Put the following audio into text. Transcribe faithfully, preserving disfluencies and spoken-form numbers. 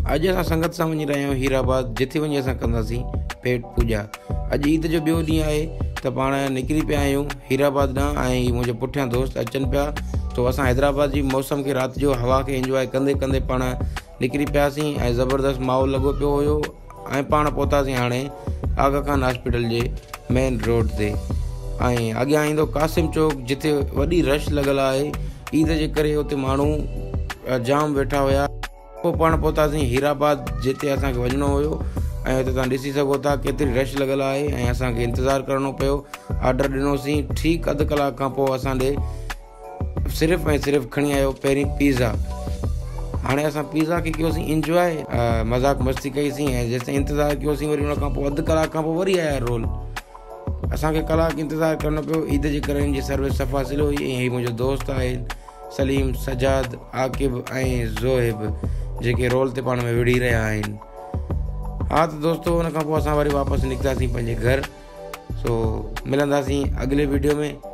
अॼु असां संगत सां वञी रहिया आहियूं हीराबाद, जिथे वञी असां कंदासीं पेट पूजा। अॼु ईद जो ॿियो ॾींहुं आहे त पाण निकिरी पिया आहियूं हीराबाद ॾांहुं ऐं मुंहिंजे पुठियां दोस्त अचनि पिया। तो असां हैदराबाद जी मौसम खे, राति जो हवा खे इंजॉय कंदे कंदे पाण निकिरी पियासीं ऐं ज़बरदस्त माहौल लॻो पियो हुयो ऐं पाण पहुतासीं हाणे आगा खान हॉस्पिटल जे मेन रोड ते। ऐं अॻियां ईंदो कासिम चौक, जिथे वॾी रश लॻल आहे ईद जे करे। उते माण्हू जाम वेठा हुया। पोइ पाण पहुतासीं हीराबाद, जिते असांखे वञिणो हुयो ऐं हुते तव्हां ॾिसी सघो था केतिरी रश लॻल आहे ऐं असांखे इंतज़ारु करिणो पियो। ऑडर ॾिनोसीं, ठीकु अधु कलाक खां पोइ असां ॾे सिर्फ़ु ऐं सिर्फ़ु खणी आयो पहिरीं पिज़्ज़ा। हाणे असां पिज़्ज़ा खे कयोसीं इंजॉय, मज़ाक मस्ती कईसीं ऐं जेसिताईं इंतज़ारु कयोसीं, वरी हुन खां पोइ अधु कलाक खां पोइ वरी आया रोल। असांखे कलाक इंतज़ारु करिणो पियो। ईद जे करे हिन जी सर्विस सफ़ा सिलो हुई। ऐं हीअ मुंहिंजो दोस्त आहे सलीम, सजाद, आकिब ऐं ज़ोहिब, जेके रोल ते पाण में विड़ी रहिया आहिनि। हा त दोस्तो, हुन खां पोइ असां वरी वापसि निकितासीं पंहिंजे घर। सो मिलंदासीं अॻिले वीडियो में।